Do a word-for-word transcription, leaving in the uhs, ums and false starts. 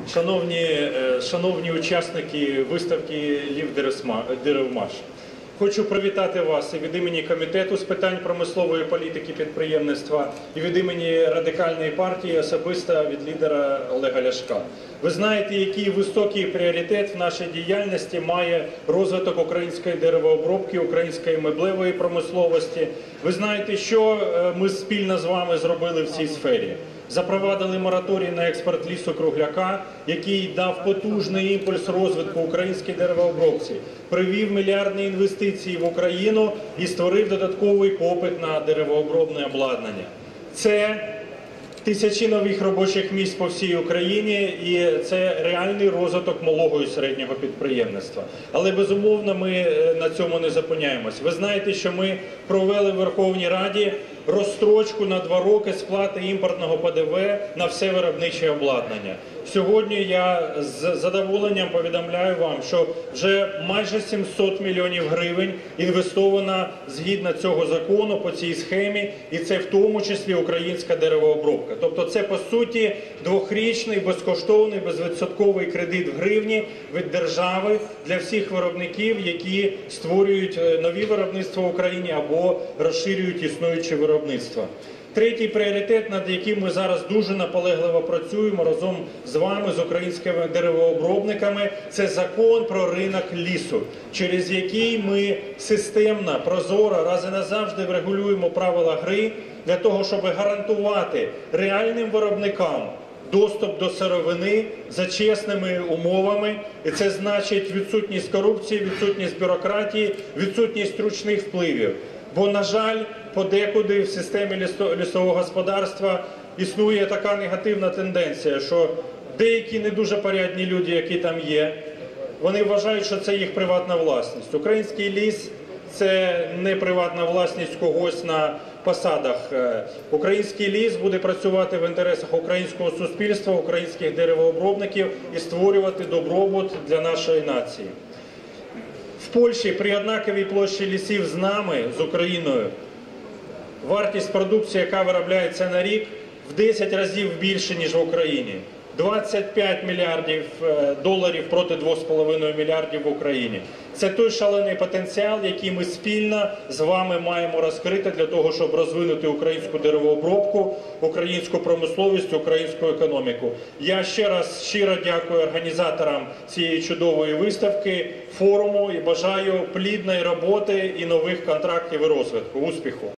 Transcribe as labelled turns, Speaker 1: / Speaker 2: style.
Speaker 1: Шановні, шановні учасники виставки «Лів Деревмаш», хочу привітати вас і від імені Комітету з питань промислової політики підприємництва, і від імені Радикальної партії, особисто від лідера Олега Ляшка. Ви знаєте, який високий пріоритет в нашій діяльності має розвиток української деревообробки, української меблевої промисловості. Ви знаєте, що ми спільно з вами зробили в цій сфері. Запровадили мораторій на експорт лісу-кругляка, який дав потужний імпульс розвитку української деревообробці, привів мільярдні інвестиції в Україну і створив додатковий попит на деревообробне обладнання. Це тисячі нових робочих місць по всій Україні і це реальний розвиток малого і середнього підприємництва. Але, безумовно, ми на цьому не зупиняємось. Ви знаєте, що ми провели в Верховній Раді розстрочку на два роки сплати імпортного Пе Де Ве на все виробниче обладнання. Сьогодні я з задоволенням повідомляю вам, що вже майже сімсот мільйонів гривень інвестовано згідно цього закону по цій схемі, і це в тому числі українська деревообробка. Тобто це, по суті, двохрічний, безкоштовний, безвідсотковий кредит в гривні від держави для всіх виробників, які створюють нові виробництва в Україні або розширюють існуючі виробництва. Третій пріоритет, над яким ми зараз дуже наполегливо працюємо разом з вами, з українськими деревообробниками, це закон про ринок лісу, через який ми системно, прозоро, раз і назавжди врегулюємо правила гри для того, щоб гарантувати реальним виробникам доступ до сировини за чесними умовами. І це значить відсутність корупції, відсутність бюрократії, відсутність ручних впливів. Бо, на жаль, подекуди в системі лісового господарства існує така негативна тенденція, що деякі не дуже порядні люди, які там є, вони вважають, що це їх приватна власність. Український ліс – це не приватна власність когось на посадах. Український ліс буде працювати в інтересах українського суспільства, українських деревообробників і створювати добробут для нашої нації. В Польщі при однаковій площі лісів з нами, з Україною, вартість продукції, яка виробляється на рік, в десять разів більше, ніж в Україні. двадцять п'ять мільярдів доларів проти двох з половиною мільярдів в Україні. Це той шалений потенціал, який ми спільно з вами маємо розкрити для того, щоб розвинути українську деревообробку, українську промисловість, українську економіку. Я ще раз щиро дякую організаторам цієї чудової виставки, форуму і бажаю плідної роботи і нових контрактів і розвитку. Успіху!